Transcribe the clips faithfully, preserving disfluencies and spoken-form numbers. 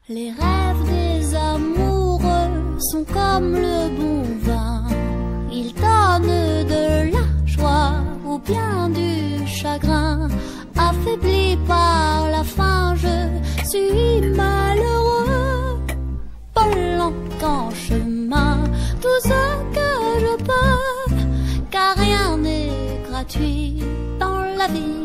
Les rêves des amoureux sont comme le bon vin. Ils donnent de la joie ou bien du chagrin. Affaibli par la faim, je suis malheureux. Pas longtemps chemin, tout ce que je peux, car rien n'est gratuit dans la vie.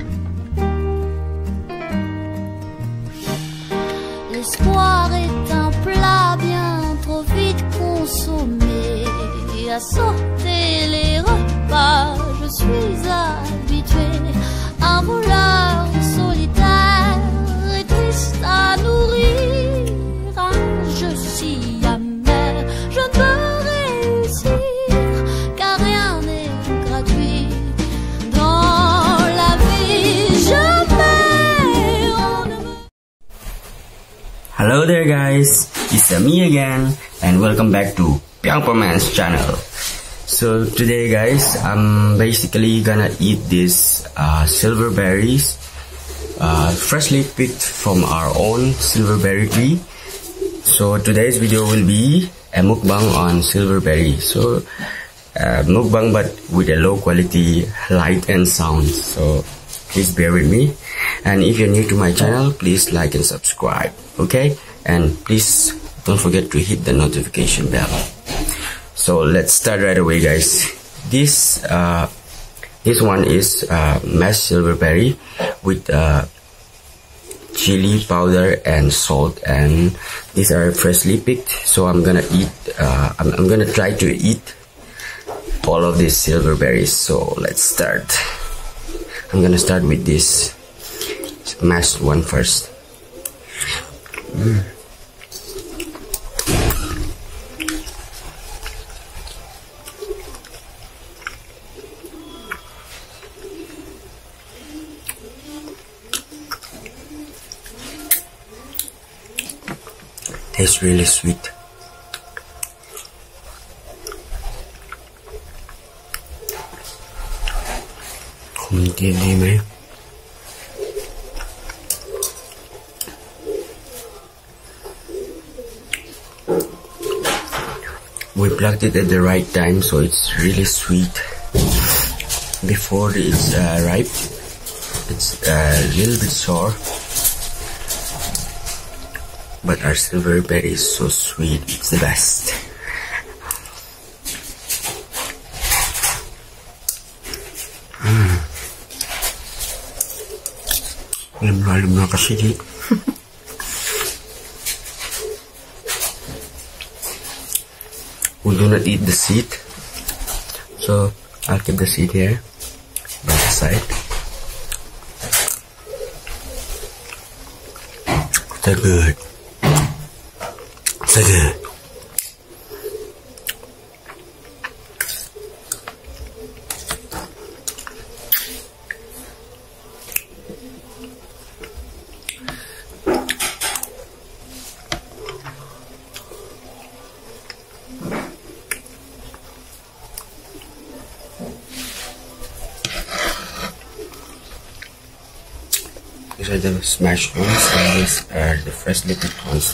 L'espoir est un plat bien trop vite consommé. À sauter les repas, je suis habitué. Un voleur solitaire et triste à nourrir. Un jeu si amer, je ne peux réussir, car rien n'est gratuit dans la vie. Jamais on ne me... Hello there guys, it's me again and welcome back to Piangpoman's channel. So today guys, I'm basically gonna eat these uh, silver berries uh, freshly picked from our own silverberry tree. So today's video will be a mukbang on silverberry. So uh, mukbang but with a low quality light and sound. So please bear with me. And if you're new to my channel, please like and subscribe, okay? And please don't forget to hit the notification bell. So let's start right away guys. This uh, this one is uh, mashed silverberry with uh, chili powder and salt, and these are freshly picked. So I'm gonna eat uh, I'm, I'm gonna try to eat all of these silverberries. So let's start. I'm gonna start with this mashed one first. Mm. Tastes really sweet. Kumtili We plucked it at the right time, so it's really sweet. Before it's uh, ripe, it's a little bit sour. But our silverberry is so sweet, it's the best. Mm. Lalim na kasi di. We do not eat the seed, so I'll keep the seed here by the side. So good. So good. These are the smashed ones, and these are the freshly picked ones.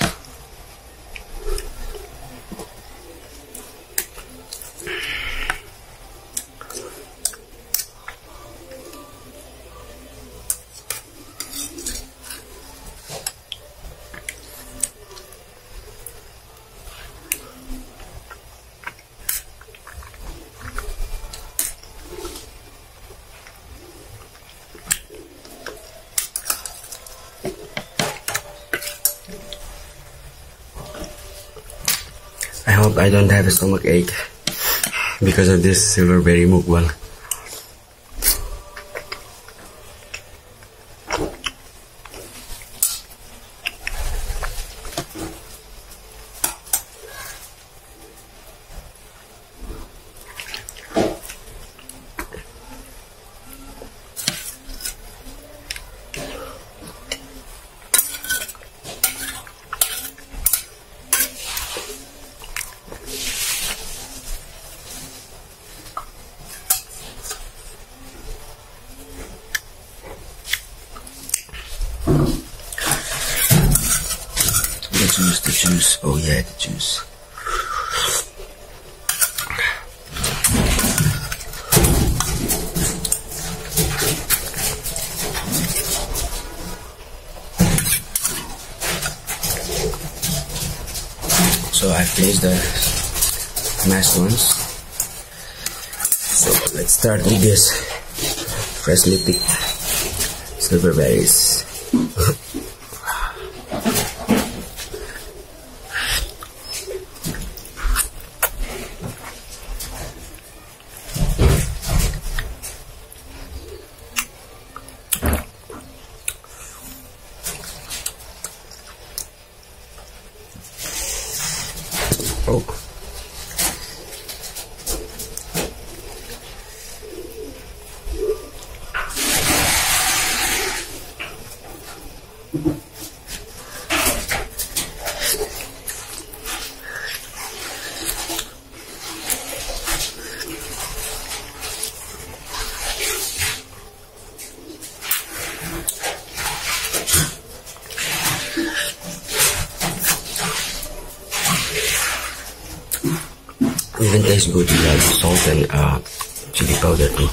I hope I don't have a stomach ache because of this silverberry mukbang. juice, the juice. Oh yeah, the juice. So I finished the mashed ones. So let's start with this freshly picked silver berries. Oh. Even tastes good without salt and uh, chili powder too.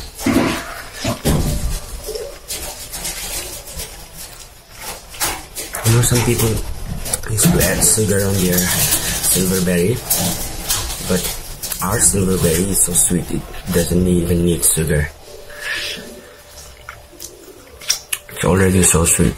You know, some people used to add sugar on their silverberry, but our silverberry is so sweet it doesn't even need sugar. It's already so sweet.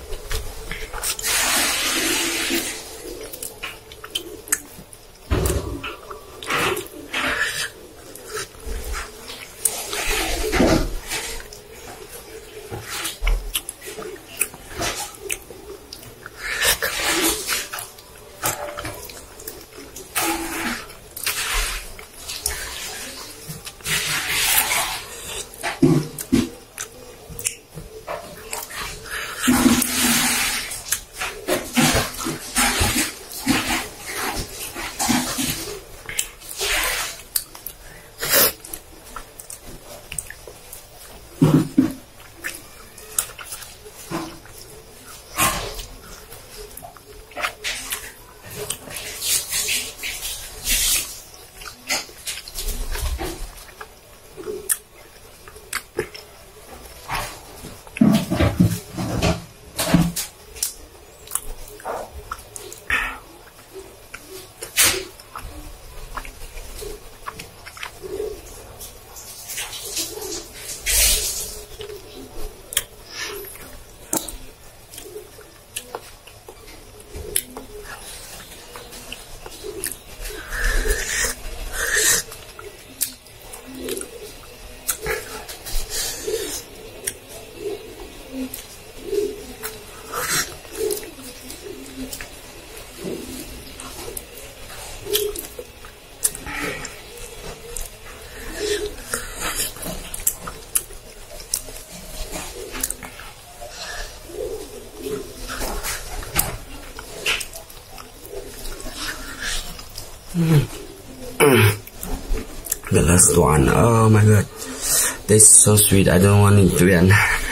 The last one, oh my god, this is so sweet, I don't want it to end.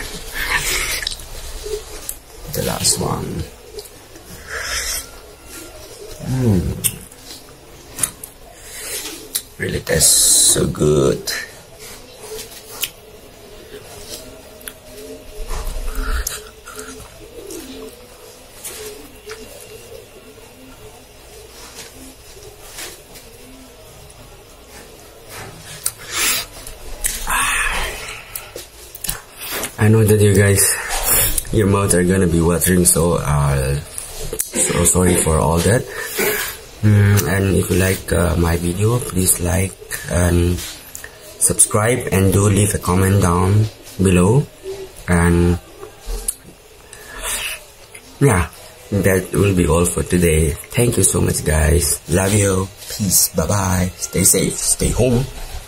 The last one. Mm. Really tastes so good. I know that you guys, your mouth are gonna be watering, so uh, so sorry for all that. Mm, and if you like uh, my video, please like and subscribe, and do leave a comment down below. And yeah, that will be all for today. Thank you so much, guys. Love you. Peace. Bye bye. Stay safe. Stay home.